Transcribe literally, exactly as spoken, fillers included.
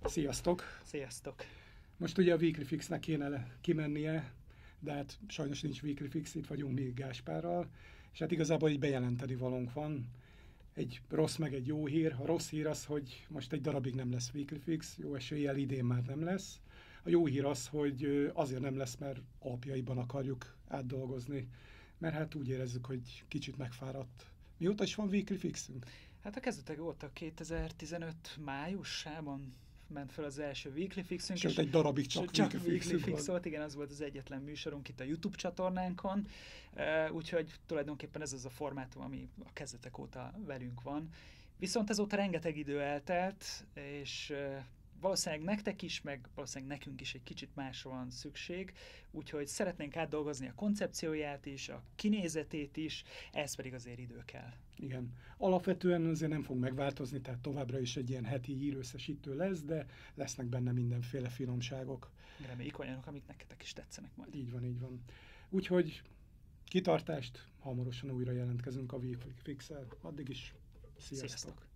Sziasztok! Sziasztok! Most ugye a Weekly Fixnek kéne kimennie, de hát sajnos nincs Weekly Fix, itt vagyunk mi Gáspárral, és hát igazából egy bejelenteni valónk van. Egy rossz meg egy jó hír. A rossz hír az, hogy most egy darabig nem lesz Weekly Fix, jó eséllyel idén már nem lesz. A jó hír az, hogy azért nem lesz, mert alapjaiban akarjuk átdolgozni, mert hát úgy érezzük, hogy kicsit megfáradt. Mióta is van Weekly Fixünk? Hát a kezdetek óta kétezer-tizenöt májusában ment fel az első Weekly Fixünk. Sőt, egy darabig csak, csak Weekly, Weekly Fix Fix volt, igen, az volt az egyetlen műsorunk itt a YouTube csatornánkon, úgyhogy tulajdonképpen ez az a formátum, ami a kezdetek óta velünk van. Viszont azóta rengeteg idő eltelt, és valószínűleg nektek is, meg valószínűleg nekünk is egy kicsit másra van szükség, úgyhogy szeretnénk átdolgozni a koncepcióját is, a kinézetét is, ez pedig azért idő kell. Igen. Alapvetően azért nem fog megváltozni, tehát továbbra is egy ilyen heti hírösszesítő lesz, de lesznek benne mindenféle finomságok. Reméljük olyanok, amik nektek is tetszenek majd. Így van, így van. Úgyhogy kitartást, hamarosan újra jelentkezünk a Weekly Fix-el. Addig is sziasztok! Sziasztok.